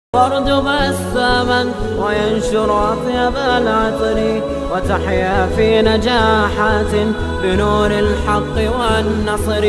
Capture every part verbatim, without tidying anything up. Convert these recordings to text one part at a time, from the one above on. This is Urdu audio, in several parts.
وارجب الثمن وينشر أطيب العطر وتحيا في نجاحات بنور الحق والنصر.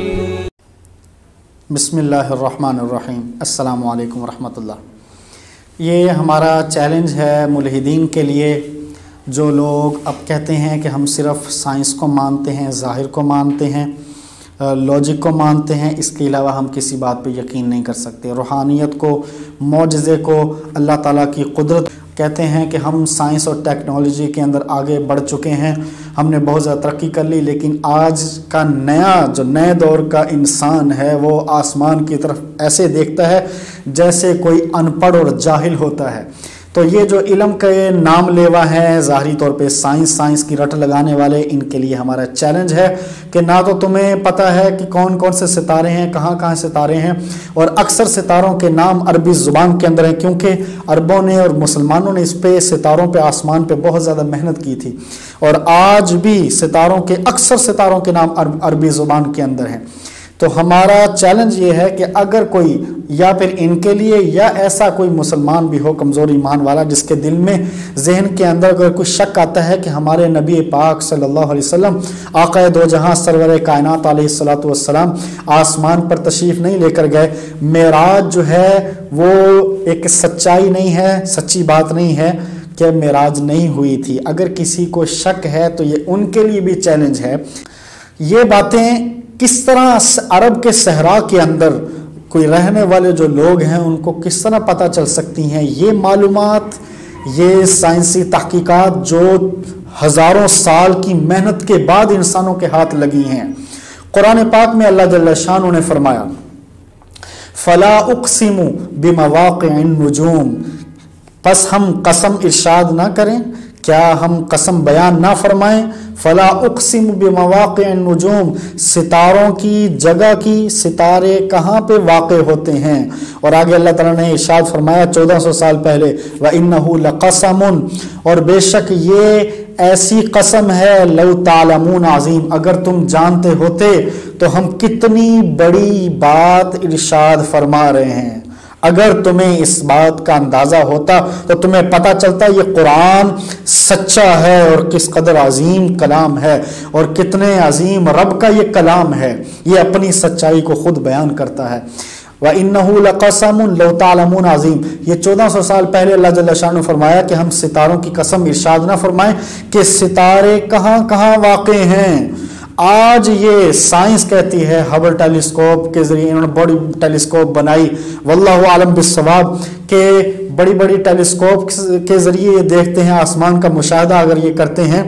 بسم اللہ الرحمن الرحیم. السلام علیکم ورحمۃ اللہ. یہ ہمارا چیلنج ہے ملحدین کے لیے جو لوگ اب کہتے ہیں کہ ہم صرف سائنس کو مانتے ہیں، ظاہر کو مانتے ہیں، لاجک کو مانتے ہیں، اس کے علاوہ ہم کسی بات پہ یقین نہیں کر سکتے. روحانیت کو، معجزے کو، اللہ تعالیٰ کی قدرت کہتے ہیں کہ ہم سائنس اور ٹیکنالوجی کے اندر آگے بڑھ چکے ہیں، ہم نے بہت زیادہ ترقی کر لی، لیکن آج کا نیا جو نئے دور کا انسان ہے وہ آسمان کی طرف ایسے دیکھتا ہے جیسے کوئی ان پڑھ اور جاہل ہوتا ہے. تو یہ جو علم کے نام لیوا ہیں ظاہری طور پہ سائنس سائنس کی رٹ لگانے والے، ان کے لیے ہمارا چیلنج ہے کہ نہ تو تمہیں پتہ ہے کہ کون کون سے ستارے ہیں، کہاں کہاں ستارے ہیں، اور اکثر ستاروں کے نام عربی زبان کے اندر ہیں کیونکہ عربوں نے اور مسلمانوں نے اس پہ ستاروں پہ آسمان پہ بہت زیادہ محنت کی تھی، اور آج بھی ستاروں کے اکثر ستاروں کے نام عربی زبان کے اندر ہیں. تو ہمارا چیلنج یہ ہے کہ اگر کوئی یا پھر ان کے لیے یا ایسا کوئی مسلمان بھی ہو کمزور ایمان والا جس کے دل میں ذہن کے اندر اگر کوئی شک آتا ہے کہ ہمارے نبی پاک صلی اللہ علیہ وسلم آقا دو جہاں سرور کائنات علیہ الصلوۃ والسلام آسمان پر تشریف نہیں لے کر گئے، معراج جو ہے وہ ایک سچائی نہیں ہے، سچی بات نہیں ہے کہ معراج نہیں ہوئی تھی. اگر کسی کو شک ہے تو یہ ان کے لیے بھی چیلنج ہے. یہ باتیں کس طرح عرب کے صحرا کے اندر کوئی رہنے والے جو لوگ ہیں ان کو کس طرح پتہ چل سکتی ہیں؟ یہ معلومات، یہ سائنسی تحقیقات جو ہزاروں سال کی محنت کے بعد انسانوں کے ہاتھ لگی ہیں. قرآن پاک میں اللہ جل شانہ نے فرمایا فلا اقسم بمواقع النجوم، پس ہم قسم ارشاد نہ کریں، کیا ہم قسم بیان نہ فرمائیں؟ فلا اقسم بمواقع النجوم، ستاروں کی جگہ کی، ستارے کہاں پہ واقع ہوتے ہیں. اور آگے اللہ تعالیٰ نے ارشاد فرمایا چودہ سو سال پہلے وَإِنَّهُ لَقَسَمٌ، اور بے شک یہ ایسی قسم ہے لو تعلمون عظیم، اگر تم جانتے ہوتے تو ہم کتنی بڑی بات ارشاد فرما رہے ہیں. اگر تمہیں اس بات کا اندازہ ہوتا تو تمہیں پتہ چلتا یہ قرآن سچا ہے اور کس قدر عظیم کلام ہے اور کتنے عظیم رب کا یہ کلام ہے، یہ اپنی سچائی کو خود بیان کرتا ہے. وَإِنَّهُ لَقَسَمٌ لَوْ تَعْلَمُونَ عَظِيمٌ، یہ چودہ سو سال پہلے اللہ جل شانہ نے فرمایا کہ ہم ستاروں کی قسم ارشاد نہ فرمائیں کہ ستارے کہاں کہاں واقع ہیں. آج یہ سائنس کہتی ہے، ہبل ٹیلیسکوپ کے ذریعے انہوں نے بڑی ٹیلیسکوپ بنائی، واللہ عالم بالصواب، کہ بڑی بڑی ٹیلیسکوپ کے ذریعے یہ دیکھتے ہیں، آسمان کا مشاہدہ اگر یہ کرتے ہیں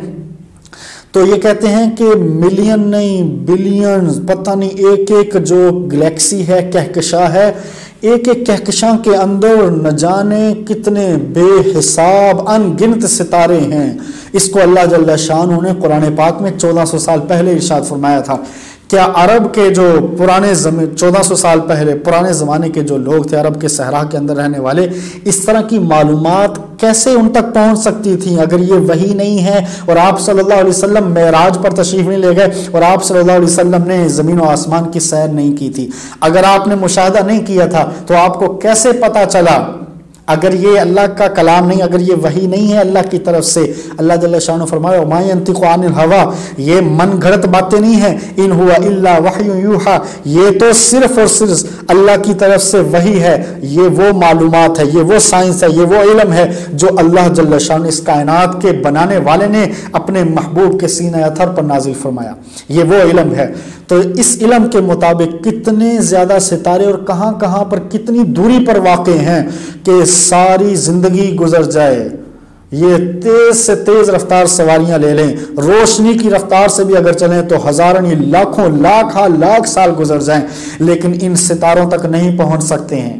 تو یہ کہتے ہیں کہ ملین نہیں بلین، پتہ نہیں ایک ایک جو گلیکسی ہے، کہکشاں ہے، ایک ایک کہکشاں کے اندر نہ جانے کتنے بے حساب ان گنت ستارے ہیں. اس کو اللہ جل شانہ نے قرآن پاک میں چودہ سو سال پہلے ارشاد فرمایا تھا. کیا عرب کے جو پرانے چودہ سو سال پہلے پرانے زمانے کے جو لوگ تھے عرب کے صحرا کے اندر رہنے والے، اس طرح کی معلومات کیسے ان تک پہنچ سکتی تھیں اگر یہ وحی نہیں ہے اور آپ صلی اللہ علیہ وسلم معراج پر تشریف نہیں لے گئے اور آپ صلی اللہ علیہ وسلم نے زمین و آسمان کی سیر نہیں کی تھی؟ اگر آپ نے مشاہدہ نہیں کیا تھا تو آپ کو کیسے پتہ چلا؟ اگر یہ اللہ کا کلام نہیں، اگر یہ وحی نہیں ہے اللہ کی طرف سے، اللہ جل شانہ نے فرمایا وَمَا يَنْطِقُ عَنِ الْهَوَىٰ، یہ من گھڑت باتیں نہیں ہیں، ان هُوَ إِلَّا وَحْيٌ يُوحَىٰ، یہ تو صرف اور صرف اللہ کی طرف سے وحی ہے. یہ وہ معلومات ہے، یہ وہ سائنس ہے، یہ وہ علم ہے جو اللہ جل شانہ اس کائنات کے بنانے والے نے اپنے محبوب کے سینہ اطہر پر نازل فرمایا. یہ وہ علم ہے. تو اس علم کے مطابق کتنے زیادہ ستارے اور کہاں کہاں پر کتنی دوری پر واقع ہیں کہ ساری زندگی گزر جائے. یہ تیز سے تیز رفتار سواریاں لے لیں، روشنی کی رفتار سے بھی اگر چلیں تو ہزاروں یہ لاکھوں لاکھ لاکھ سال گزر جائیں لیکن ان ستاروں تک نہیں پہنچ سکتے ہیں.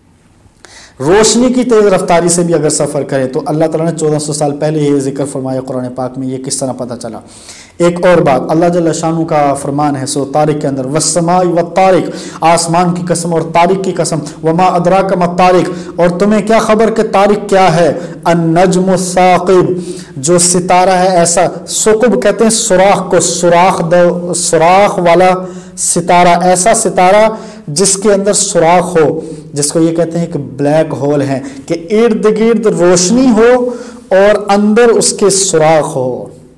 روشنی کی تیز رفتاری سے بھی اگر سفر کرے تو اللہ تعالیٰ نے چودہ سو سال پہلے یہ ذکر فرمایا قرآن پاک میں. یہ کس طرح پتہ چلا؟ ایک اور بات اللہ جل شانہ کا فرمان ہے سورۃ طارق کے اندر والسماء والطارق، آسمان کی قسم اور طارق کی قسم، وما ادراک ما الطارق، اور تمہیں کیا خبر کہ طارق کیا ہے؟ النجم الثاقب، جو ستارہ ہے ایسا. ثقب کہتے ہیں سوراخ کو، سوراخ سوراخ والا ستارہ، ایسا ستارہ جس کے اندر سوراخ ہو، جس کو یہ کہتے ہیں کہ بلیک ہول ہے، کہ ارد گرد روشنی ہو اور اندر اس کے سوراخ ہو۔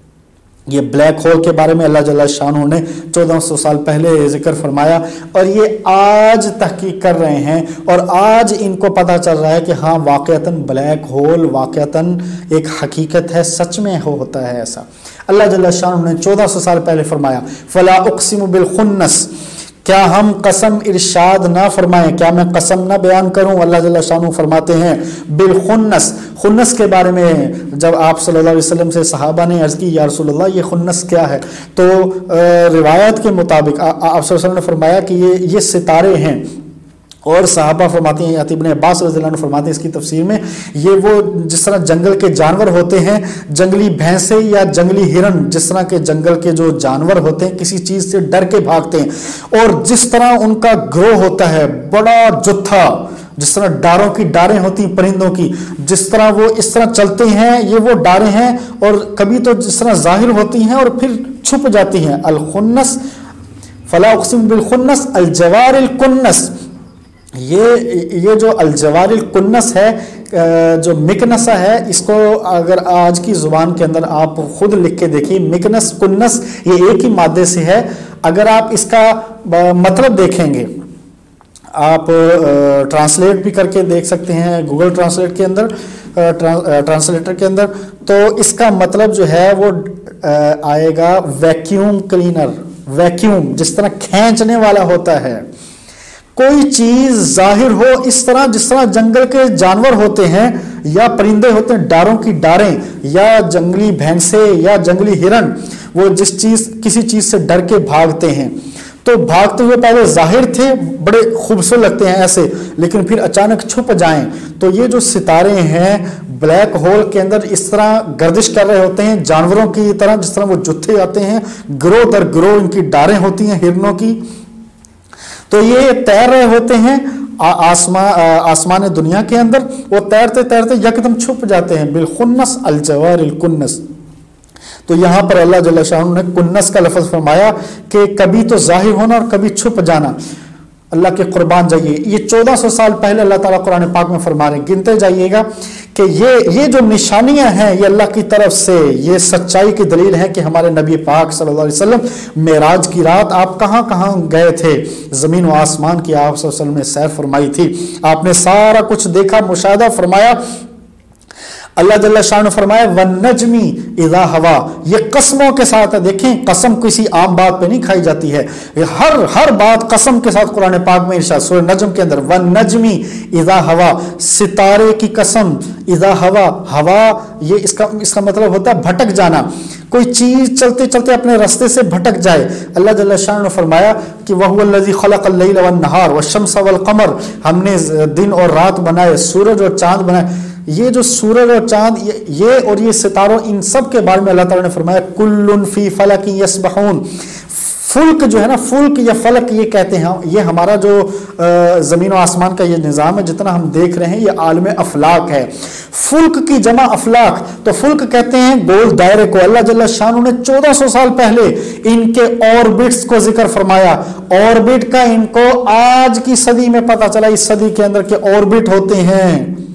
یہ بلیک ہول کے بارے میں اللہ جل شانہ نے چودہ سو سال پہلے ذکر فرمایا، اور یہ آج تحقیق کر رہے ہیں اور آج ان کو پتہ چل رہا ہے کہ ہاں واقعتاً بلیک ہول واقعتاً ایک حقیقت ہے، سچ میں ہوتا ہے ایسا۔ اللہ جل شانہ نے چودہ سو سال پہلے فرمایا فلا اقسم بالخنس، کیا ہم قسم ارشاد نہ فرمائیں، کیا میں قسم نہ بیان کروں؟ اللہ جل شانہ فرماتے ہیں بالخنس۔ خنس کے بارے میں جب آپ صلی اللہ علیہ وسلم سے صحابہ نے عرض کی یا رسول اللہ یہ خنس کیا ہے، تو روایت کے مطابق آپ صلی اللہ علیہ وسلم نے فرمایا کہ یہ یہ ستارے ہیں، اور صحابہ فرماتے ہیں، ابن عباس رضی اللہ عنہ فرماتے ہیں اس کی تفسیر میں، یہ وہ جس طرح جنگل کے جانور ہوتے ہیں، جنگلی بھینسیں یا جنگلی ہرن، جس طرح کے جنگل کے جو جانور ہوتے ہیں کسی چیز سے ڈر کے بھاگتے ہیں، اور جس طرح ان کا گروہ ہوتا ہے بڑا جتھا، جس طرح ڈاروں کی ڈاریں ہوتی ہیں پرندوں کی، جس طرح وہ اس طرح چلتے ہیں، یہ وہ ڈاریں ہیں، اور کبھی تو جس طرح ظاہر ہوتی ہیں اور پھر چھپ جاتی ہیں۔ الخنس، فلا اقسم بالخنس الجوار الکنس، یہ یہ جو الجوار الکنس ہے، جو مکنسہ ہے، اس کو اگر آج کی زبان کے اندر آپ خود لکھ کے دیکھیے، مکنس کنس یہ ایک ہی مادے سے ہے۔ اگر آپ اس کا مطلب دیکھیں گے، آپ ٹرانسلیٹ بھی کر کے دیکھ سکتے ہیں گوگل ٹرانسلیٹ کے اندر، ٹرانسلیٹر کے اندر، تو اس کا مطلب جو ہے وہ آئے گا ویکیوم کلینر، ویکیوم جس طرح کھینچنے والا ہوتا ہے۔ کوئی چیز ظاہر ہو اس طرح جس طرح جنگل کے جانور ہوتے ہیں یا پرندے ہوتے ہیں، ڈاروں کی ڈاریں یا جنگلی بھینسیں یا جنگلی ہرن، وہ جس چیز کسی چیز سے ڈر کے بھاگتے ہیں، تو بھاگتے ہوئے پہلے ظاہر تھے، بڑے خوبصورت لگتے ہیں ایسے، لیکن پھر اچانک چھپ جائیں۔ تو یہ جو ستارے ہیں بلیک ہول کے اندر اس طرح گردش کر رہے ہوتے ہیں جانوروں کی طرح، جس طرح وہ جتھے آتے ہیں، گروہ در گروہ ان کی ڈاریں ہوتی ہیں ہرنوں کی، تو یہ تیر رہے ہوتے ہیں آسمان آسمان دنیا کے اندر، وہ تیرتے تیرتے یکدم چھپ جاتے ہیں۔ بالخنس الجوار الکنس، تو یہاں پر اللہ جل شانہ نے کنس کا لفظ فرمایا کہ کبھی تو ظاہر ہونا اور کبھی چھپ جانا۔ اللہ کے قربان جائیے، یہ چودہ سو سال پہلے اللہ تعالیٰ قرآن پاک میں فرما رہے ہیں، گنتے جائیے گا کہ یہ یہ جو نشانیاں ہیں یہ اللہ کی طرف سے، یہ سچائی کی دلیل ہے کہ ہمارے نبی پاک صلی اللہ علیہ وسلم معراج کی رات آپ کہاں کہاں گئے تھے، زمین و آسمان کی آپ صلی اللہ علیہ وسلم نے سیر فرمائی تھی، آپ نے سارا کچھ دیکھا، مشاہدہ فرمایا۔ اللہ جل شانہ نے فرمایا وَالنَّجْمِ اِذَا هَوَا، یہ قسموں کے ساتھ ہے۔ دیکھیں قسم کسی عام بات پہ نہیں کھائی جاتی ہے، ہر ہر بات قسم کے ساتھ قرآن پاک میں ارشاد سورہ نجم کے اندر وَالنَّجْمِ اِذَا هَوَا، ستارے کی قسم، اِذَا هَوَا، ہوا یہ اس کا اس کا مطلب ہوتا ہے بھٹک جانا، کوئی چیز چلتے چلتے اپنے راستے سے بھٹک جائے۔ اللہ جل شانہ نے فرمایا کہ وَهُوَ الَّذِي خَلَقَ اللَّيْلَ وَالنَّهَارَ وَالشَّمْسَ وَالْقَمَرَ، ہم نے دن اور رات بنائے، سورج اور چاند بنائے۔ یہ جو سورج اور چاند یہ اور یہ ستاروں، ان سب کے بارے میں اللہ تعالیٰ نے فرمایا کُلٌّ فِی فَلَکٍ یسبحون، فلک جو ہے نا، فلک یا فلک یہ کہتے ہیں، یہ ہمارا جو زمین و آسمان کا یہ نظام ہے جتنا ہم دیکھ رہے ہیں، یہ عالم افلاک ہے۔ فلک کی جمع افلاک، تو فلک کہتے ہیں گول دائرے کو۔ اللہ جل شانہ نے چودہ سو سال پہلے ان کے آربٹس کو ذکر فرمایا، آربٹ کا ان کو آج کی صدی میں پتہ چلا، اس صدی کے اندر کے آربٹ ہوتے ہیں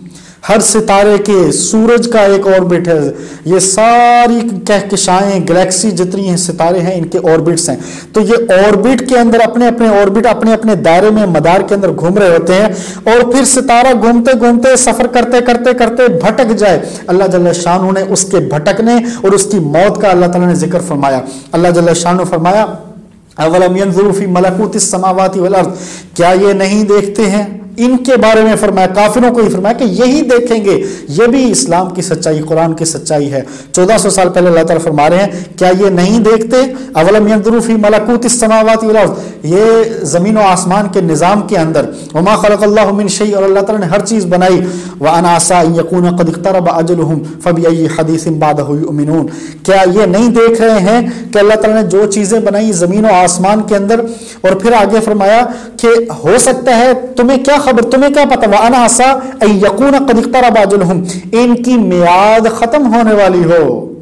ہر ستارے کے، سورج کا ایک آربٹ ہے، یہ ساری کہکشائیں گلیکسی جتنی ہیں ستارے ہیں ان کے آربٹس ہیں، تو یہ آربٹ کے اندر اپنے اپنے آربٹ اپنے اپنے دائرے میں مدار کے اندر گھوم رہے ہوتے ہیں، اور پھر ستارہ گھومتے گھومتے سفر کرتے کرتے کرتے بھٹک جائے، اللہ جل شانہ نے اس کے بھٹکنے اور اس کی موت کا اللہ تعالیٰ نے ذکر فرمایا۔ اللہ جل شانہ نے فرمایا اولم ينظروا فی ملکوت السماوات والارض، کیا یہ نہیں دیکھتے ہیں؟ ان کے بارے میں فرمایا، کافروں کو ہی فرمایا کہ یہی دیکھیں گے، یہ بھی اسلام کی سچائی، قرآن کی سچائی ہے۔ چودہ سو سال پہلے اللہ تعالیٰ فرما رہے ہیں کیا یہ نہیں دیکھتے؟ اولم ينظروا فی ملکوت السماوات والارض، یہ زمین و آسمان کے نظام کے اندر، وما خلق اللہ من شیء، اور اللہ تعالیٰ نے ہر چیز بنائی، وَأَنَا عَسَىٰ أَن يَكُونَ قَدِ اقْتَرَبَ أَجَلُهُمْ فَبِأَيِّ حَدِيثٍ بَعْدَهُ يُؤْمِنُونَ، کیا یہ نہیں دیکھ رہے ہیں کہ اللہ تعالیٰ نے جو چیزیں بنائی زمین و آسمان کے اندر، اور پھر آگے فرمایا کہ ہو سکتا ہے تمہیں کیا خبر، تمہیں کیا پتہ، وَأَنَا عَسَىٰ أَن يَكُونَ قَدِ اقْتَرَبَ أَجَلُهُمْ، ان کی میعاد ختم ہونے والی ہو،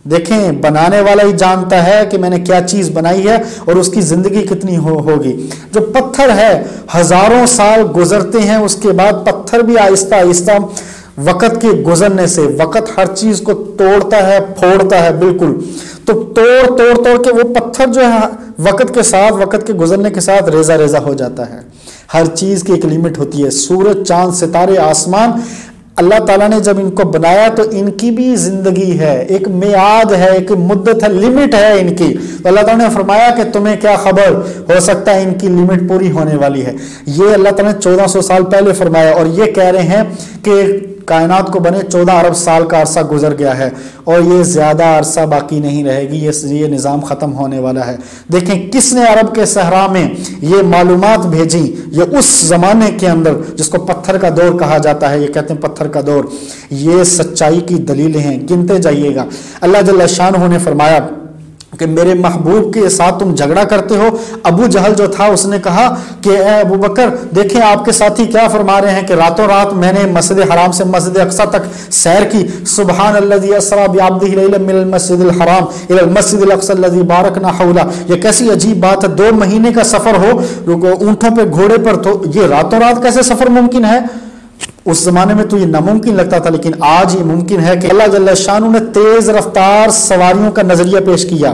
دیکھیں بنانے والا ہی جانتا ہے کہ میں نے کیا چیز بنائی ہے اور اس کی زندگی کتنی ہو ہوگی. جو پتھر ہے ہزاروں سال گزرتے ہیں اس کے بعد پتھر بھی آہستہ آہستہ وقت کے گزرنے سے، وقت ہر چیز کو توڑتا ہے پھوڑتا ہے بالکل، تو توڑ توڑ توڑ کے وہ پتھر جو ہے وقت کے ساتھ وقت کے گزرنے کے ساتھ ریزہ ریزہ ہو جاتا ہے. ہر چیز کی ایک لمٹ ہوتی ہے. سورج چاند ستارے آسمان اللہ تعالیٰ نے جب ان کو بنایا تو ان کی بھی زندگی ہے، ایک میعاد ہے، ایک مدت ہے، لمٹ ہے ان کی. تو اللہ تعالیٰ نے فرمایا کہ تمہیں کیا خبر، ہو سکتا ہے ان کی لمٹ پوری ہونے والی ہے. یہ اللہ تعالیٰ نے چودہ سو سال پہلے فرمایا، اور یہ کہہ رہے ہیں کہ کائنات کو بنے چودہ ارب سال کا عرصہ گزر گیا ہے اور یہ زیادہ عرصہ باقی نہیں رہے گی، یہ نظام ختم ہونے والا ہے. دیکھیں کس نے عرب کے صحرا میں یہ معلومات بھیجی، یہ اس زمانے کے اندر جس کو پتھر کا دور کہا جاتا ہے، یہ کہتے ہیں پتھر کا دور. یہ سچائی کی دلیلیں ہیں، گنتے جائیے گا. اللہ جل شانہ نے فرمایا کہ میرے محبوب کے ساتھ تم جھگڑا کرتے ہو. ابو جہل جو تھا اس نے کہا کہ اے ابو بکر دیکھیں آپ کے ساتھی کیا فرما رہے ہیں کہ راتوں رات میں نے مسجد حرام سے مسجد اقصی تک سیر کی. سبحان الذی اسری بعبدہ لیلا من المسجد الحرام الی المسجد الاقصی الذی بارکنا حولہ. یہ کیسی عجیب بات ہے، دو مہینے کا سفر ہو اونٹوں پہ گھوڑے پر، تو یہ راتوں رات کیسے سفر ممکن ہے؟ اس زمانے میں تو یہ ناممکن لگتا تھا، لیکن آج یہ ممکن ہے کہ اللہ جل شانہ نے تیز رفتار سواریوں کا نظریہ پیش کیا.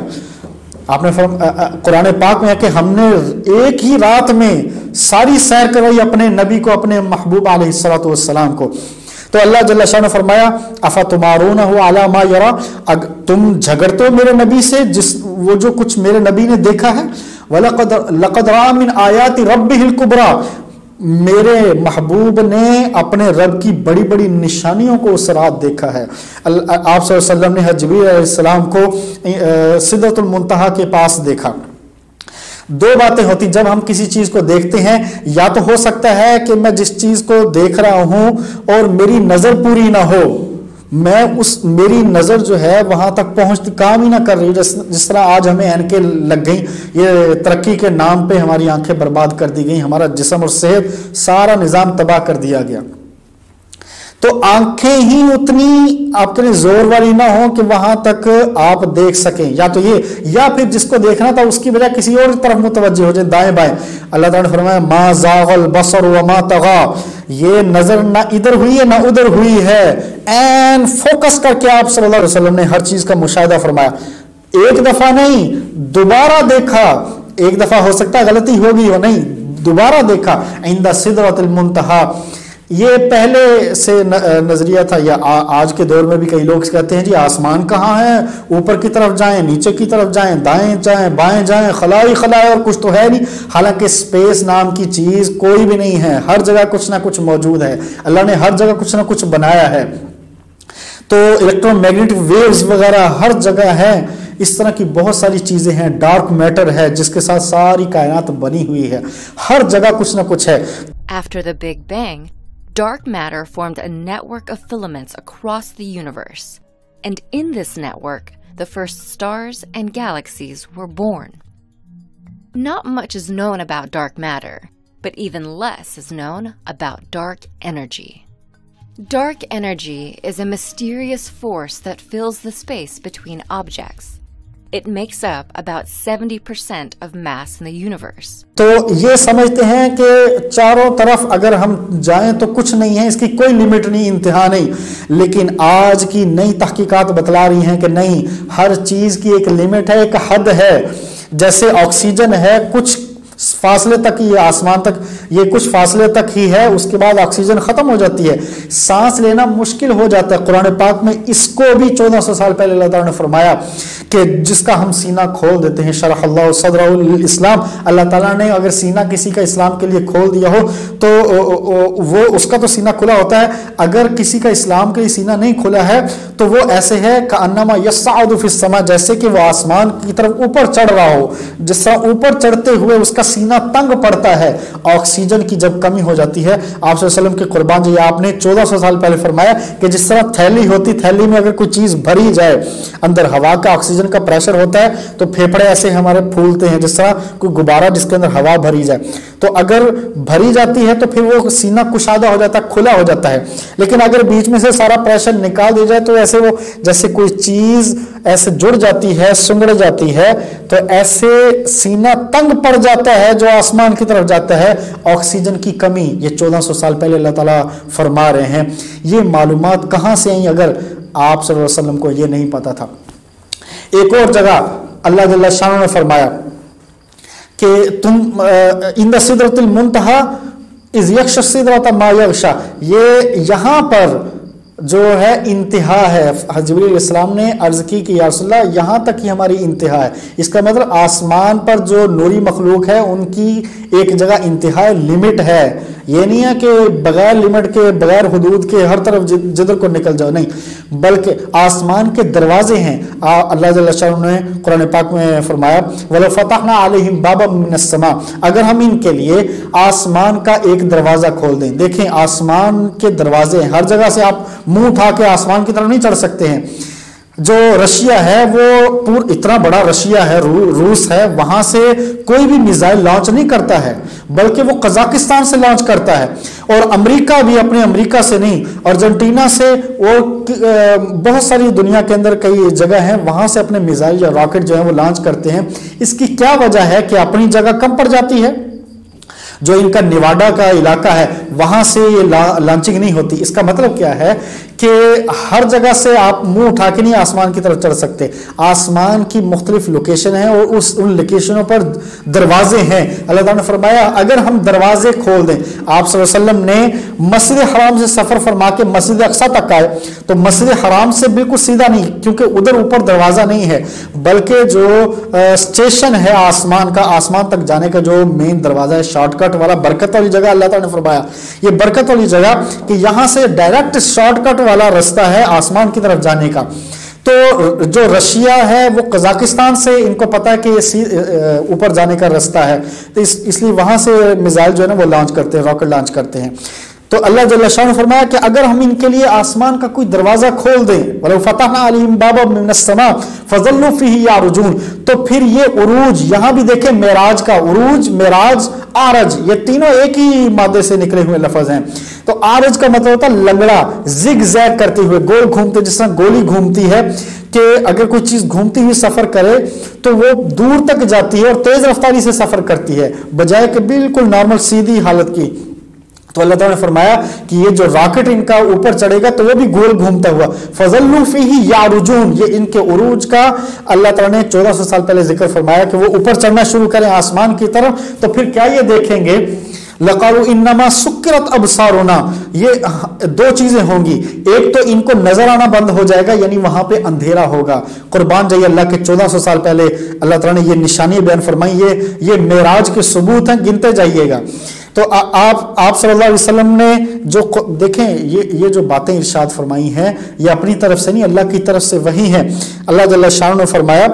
آپ نے قرآن پاک میں ہے کہ ہم نے ایک ہی رات میں ساری سیر کروائی اپنے نبی کو، اپنے محبوب علیہ الصلوۃ والسلام کو. تو اللہ جل شانہ نے فرمایا افتمارونہ علی ما یری، تم جھگڑتے ہو میرے نبی سے جس وہ جو کچھ میرے نبی نے دیکھا ہے. وَلَقَدْ لَقَدْ رَأَىٰ مِنْ آیَاتِ رَبِّهِ الْكُبْرَىٰ، میرے محبوب نے اپنے رب کی بڑی بڑی نشانیوں کو اس رات دیکھا ہے. آپ صلی اللہ علیہ وسلم نے جبریل علیہ السلام کو سدرۃ المنتہا کے پاس دیکھا. دو باتیں ہوتی جب ہم کسی چیز کو دیکھتے ہیں، یا تو ہو سکتا ہے کہ میں جس چیز کو دیکھ رہا ہوں اور میری نظر پوری نہ ہو، میں اس میری نظر جو ہے وہاں تک پہنچتی کام ہی نہ کر رہی، جس, جس طرح آج ہمیں اینکیں لگ گئیں، یہ ترقی کے نام پہ ہماری آنکھیں برباد کر دی گئیں، ہمارا جسم اور صحت سارا نظام تباہ کر دیا گیا. تو آنکھیں ہی اتنی آپ کے لیے زور والی نہ ہو کہ وہاں تک آپ دیکھ سکیں، یا تو یہ یا پھر جس کو دیکھنا تھا اس کی بجائے کسی اور طرف متوجہ ہو جائے دائیں بائیں. اللہ تعالیٰ نے فرمایا ما زاغ البصر وما طغى، یہ نظر نہ ادھر ہوئی ہے نہ ادھر ہوئی ہے، این فوکس کر کے آپ صلی اللہ علیہ وسلم نے ہر چیز کا مشاہدہ فرمایا. ایک دفعہ نہیں دوبارہ دیکھا، ایک دفعہ ہو سکتا ہے غلطی ہوگی ہو، نہیں دوبارہ دیکھا. عند سدرۃ المنتہا، یہ پہلے سے نظریہ تھا، یا آج کے دور میں بھی کئی لوگ کہتے ہیں جی آسمان کہاں ہے، اوپر کی طرف جائیں، نیچے کی طرف جائیں، دائیں جائیں، بائیں جائیں، خلائی خلائی اور کچھ تو ہے نہیں. حالانکہ سپیس نام کی چیز کوئی بھی نہیں ہے، ہر جگہ کچھ نہ کچھ موجود ہے، اللہ نے ہر جگہ کچھ نہ کچھ بنایا ہے. تو الیکٹرو میگنیٹک ویوز وغیرہ ہر جگہ ہے. اس طرح کی بہت ساری چیزیں ہیں، ڈارک میٹر ہے جس کے ساتھ ساری کائنات بنی ہوئی ہے، ہر جگہ کچھ نہ کچھ ہے. After the Big Bang, dark matter formed a network of filaments across the universe. And in this network, the first stars and galaxies were born. Not much is known about dark matter, but even less is known about dark energy. Dark energy is a mysterious force that fills the space between objects. It makes up about seventy percent of mass in the universe. تو یہ سمجھتے ہیں کہ چاروں طرف اگر ہم جائیں تو کچھ نہیں ہے، اس کی کوئی لمٹ نہیں، انتہا نہیں. لیکن آج کی نئی تحقیقات بتلا رہی ہیں کہ نہیں، ہر چیز کی ایک لمٹ ہے، ایک حد ہے. جیسے آکسیجن ہے، کچھ فاصلے تک یہ آسمان تک یہ کچھ فاصلے تک ہی ہے، اس کے بعد آکسیجن ختم ہو جاتی ہے، سانس لینا مشکل ہو جاتا ہے. قرآن پاک میں اس کو بھی چودہ سو سال پہلے اللہ تعالیٰ نے فرمایا کہ جس کا ہم سینہ کھول دیتے ہیں، شرح اللہ صدرہ الاسلام، اللہ تعالیٰ نے اگر سینہ کسی کا اسلام کے لیے کھول دیا ہو تو وہ اس کا تو سینہ کھلا ہوتا ہے، اگر کسی کا اسلام کے لیے سینہ نہیں کھلا ہے تو وہ ایسے ہے کأنما یصعد فی السماء، جیسے کہ وہ آسمان کی طرف اوپر چڑھ رہا ہو. جس طرح اوپر چڑھتے ہوئے اس کا سینہ سینہ تنگ پڑتا ہے آکسیجن کی جب کمی ہو جاتی ہے. آپ صلی اللہ علیہ وسلم کے قربان جی آپ نے چودہ سو سال پہلے فرمایا کہ جس طرح تھیلی ہوتی, تھیلی میں اگر کوئی چیز بھری جائے, اندر ہوا کا آکسیجن کا پریشر ہوتا ہے تو پھیپھڑے ایسے ہمارے پھولتے ہیں, جس طرح کوئی غبارہ جس کے اندر ہوا بھری جائے, تو اگر بھری جاتی ہے تو پھر وہ سینہ کشادہ ہو جاتا ہے, کھلا ہو جاتا ہے. لیکن اگر بیچ میں سے سارا پریشر نکال دیا جائے تو ایسے وہ جیسے کوئی چیز ایسے جڑ جاتی ہے, سنگڑ جاتی ہے, تو ایسے سینہ تنگ پڑ جاتا ہے جو آسمان کی طرف جاتا ہے. آکسیجن کی کمی یہ چودہ سو سال پہلے اللہ تعالیٰ فرما رہے ہیں. یہ معلومات کہاں سے ہیں اگر آپ صلی اللہ علیہ وسلم کو یہ نہیں پتا تھا؟ ایک اور جگہ اللہ جل شانہ نے فرمایا کہ تم عند سدرۃ المنتہی اذ یغشی السدرۃ ما یغشی, یہ یہاں پر جو ہے انتہا ہے. جبریل علیہ السلام نے عرض کی کہ یا رسول اللہ یہاں تک ہی ہماری انتہا ہے. اس کا مطلب آسمان پر جو نوری مخلوق ہے ان کی ایک جگہ انتہا لمٹ ہے. یہ نہیں ہے کہ بغیر لمٹ کے, بغیر حدود کے ہر طرف جدھر کو نکل جاؤ, نہیں, بلکہ آسمان کے دروازے ہیں. اللہ جل شانہ نے قرآن پاک میں فرمایا وَلَوْ فَتَحْنَا عَلَيْهِمْ بَابًا مِّنَ السَّمَاءِ, اگر ہم ان کے لیے آسمان کا ایک دروازہ کھول دیں. دیکھیں آسمان کے دروازے ہر جگہ سے آپ منہ اٹھا کے آسمان کی طرف نہیں چڑھ سکتے ہیں. جو رشیا ہے وہ پور اتنا بڑا رشیا ہے, روس ہے, وہاں سے کوئی بھی میزائل لانچ نہیں کرتا ہے بلکہ وہ قزاقستان سے لانچ کرتا ہے. اور امریکہ بھی اپنے امریکہ سے نہیں, ارجنٹینا سے, اور بہت ساری دنیا کے اندر کئی جگہ ہیں وہاں سے اپنے میزائل یا راکٹ جو ہیں وہ لانچ کرتے ہیں. اس کی کیا وجہ ہے کہ اپنی جگہ کم پڑ جاتی ہے. جو ان کا نیواڈا کا علاقہ ہے وہاں سے یہ لانچنگ نہیں ہوتی. اس کا مطلب کیا ہے کہ ہر جگہ سے آپ منہ اٹھا کے نہیں آسمان کی طرف چڑھ سکتے. آسمان کی مختلف لوکیشن ہیں اور اس ان لوکیشنوں پر دروازے ہیں. اللہ تعالیٰ نے فرمایا اگر ہم دروازے کھول دیں. آپ صلی اللہ علیہ وسلم نے مسجد حرام سے سفر فرما کے مسجد اقصیٰ تک آئے تو مسجد حرام سے بالکل سیدھا نہیں, کیونکہ ادھر اوپر دروازہ نہیں ہے, بلکہ جو اسٹیشن ہے آسمان کا, آسمان تک جانے کا جو مین دروازہ ہے, شارٹ کٹ والا, برکت والی جگہ. اللہ تعالیٰ نے فرمایا یہ برکت والی جگہ کہ یہاں سے ڈائریکٹ شارٹ کٹ والا رستہ ہے آسمان کی طرف جانے کا. تو جو رشیا ہے وہ قزاقستان سے ان کو پتا ہے کہ یہ اوپر جانے کا رستہ ہے, تو اس, اس لیے وہاں سے میزائل جو ہے نا وہ لانچ کرتے ہیں, راکٹ لانچ کرتے ہیں. تو اللہ جل شانہ نے فرمایا کہ اگر ہم ان کے لیے آسمان کا کوئی دروازہ کھول دیں وَلَوْ فَتَحْنَا عَلَيْهِمْ بَابًا مِّنَ السَّمَاءِ فَظَلُّوا فِيهِ يَعْرُجُونَ, تو پھر یہ عروج, یہاں بھی دیکھیں معراج کا عروج, معراج, آرج, یہ تینوں ایک ہی مادے سے نکلے ہوئے لفظ ہیں. تو آرج کا مطلب ہوتا ہے لنگڑا, زگ زیگ کرتے ہوئے, گول گھومتے, جس طرح گولی گھومتی ہے کہ اگر کوئی چیز گھومتی ہوئی سفر کرے تو وہ دور تک جاتی ہے اور تیز رفتاری سے سفر کرتی ہے بجائے کہ بالکل نارمل سیدھی حالت کی. تو اللہ تعالیٰ نے فرمایا کہ یہ جو راکٹ ان کا اوپر چڑھے گا تو وہ بھی گول گھومتا ہوا. فَظَلُّوا فِيهِ يَعْرُجُونَ, یہ ان کے عروج کا اللہ تعالیٰ نے چودہ سو سال پہلے ذکر فرمایا کہ وہ اوپر چڑھنا شروع کریں آسمان کی طرف. تو پھر کیا یہ دیکھیں گے لَقَالُوا إِنَّمَا سُكِّرَتْ أَبْصَارُنَا, یہ دو چیزیں ہوں گی. ایک تو ان کو نظر آنا بند ہو جائے گا, یعنی وہاں پہ اندھیرا ہوگا. قربان جائیے اللہ کے چودہ سو سال پہلے اللہ تعالیٰ نے یہ نشانی بیان فرمائی, یہ یہ معراج کے ثبوت ہیں, گنتے جائیے گا. تو آپ آپ صلی اللہ علیہ وسلم نے جو دیکھیں یہ یہ جو باتیں ارشاد فرمائی ہیں یہ اپنی طرف سے نہیں, اللہ کی طرف سے وہی ہیں. اللہ جل شانہ نے فرمایا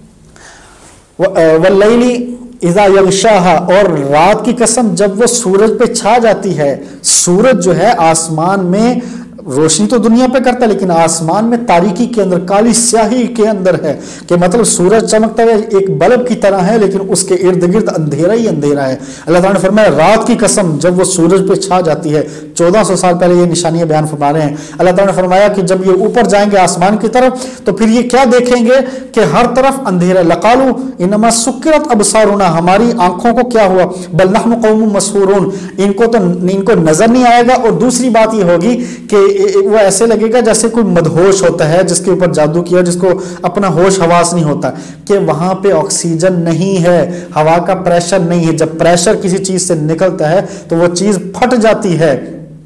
وَاللَّيْلِ اذا یغشاہا, اور رات کی قسم جب وہ سورج پہ چھا جاتی ہے. سورج جو ہے آسمان میں روشنی تو دنیا پہ کرتا ہے لیکن آسمان میں تاریکی کے اندر, کالی سیاہی کے اندر ہے, کہ مطلب سورج چمکتا ہے ایک بلب کی طرح ہے لیکن اس کے ارد گرد اندھیرا ہی اندھیرا ہے. اللہ تعالیٰ نے فرمایا رات کی قسم جب وہ سورج پہ چھا جاتی ہے. چودہ سو سال پہلے یہ نشانیاں بیان فرما رہے ہیں. اللہ تعالیٰ نے فرمایا کہ جب یہ اوپر جائیں گے آسمان کی طرف تو پھر یہ کیا دیکھیں گے کہ ہر طرف اندھیرا. لَقَالُوا إِنَّمَا سُكِّرَتْ أَبْصَارُنَا, ہماری آنکھوں کو کیا ہوا, بَلْ نَحْنُ قَوْمٌ مَسْحُورُونَ, ان کو تو ان کو نظر نہیں آئے گا. اور دوسری بات یہ ہوگی کہ وہ ایسے لگے گا جیسے کوئی مدہوش ہوتا ہے جس کے اوپر جادو کیا, جس کو اپنا ہوش حواس نہیں ہوتا, کہ وہاں پہ آکسیجن نہیں ہے, ہوا کا پریشر نہیں ہے. جب پریشر کسی چیز سے نکلتا ہے تو وہ چیز پھٹ جاتی ہے.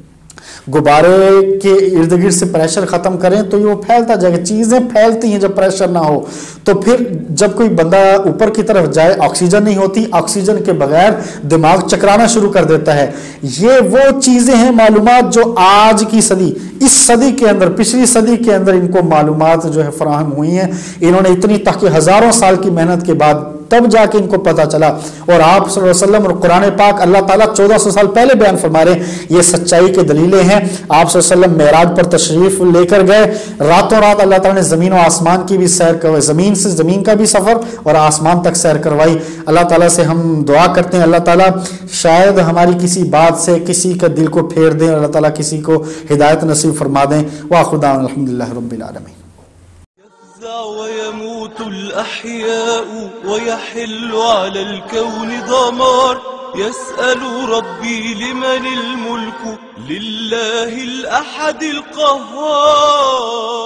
غبارے کے ارد گرد سے پریشر ختم کریں تو یہ وہ پھیلتا جائے گا. چیزیں پھیلتی ہیں جب پریشر نہ ہو. تو پھر جب کوئی بندہ اوپر کی طرف جائے آکسیجن نہیں ہوتی, آکسیجن کے بغیر دماغ چکرانا شروع کر دیتا ہے. یہ وہ چیزیں ہیں معلومات جو آج کی صدی اس صدی کے اندر, پچھلی صدی کے اندر ان کو معلومات جو ہے فراہم ہوئی ہیں. انہوں نے اتنی تحقیق, ہزاروں سال کی محنت کے بعد تب جا کے ان کو پتہ چلا. اور آپ صلی اللہ علیہ وسلم اور قرآن پاک اللہ تعالیٰ چودہ سو سال پہلے بیان فرما رہے ہیں, یہ سچائی کے دلیلیں ہیں. آپ صلی اللہ علیہ وسلم معراج پر تشریف لے کر گئے, راتوں رات اللہ تعالیٰ نے زمین و آسمان کی بھی سیر کروائی, زمین سے زمین کا بھی سفر اور آسمان تک سیر کروائی. اللہ تعالیٰ سے ہم دعا کرتے ہیں اللہ تعالیٰ شاید ہماری کسی بات سے کسی کا دل کو پھیر دیں, اللہ تعالیٰ کسی کو ہدایت نصیب فرما دیں. وآخر دعوانا الحمدللہ رب العالمین. ويموت الأحياء ويحل على الكون ضمان يسأل ربي لمن الملك لله الأحد القهار.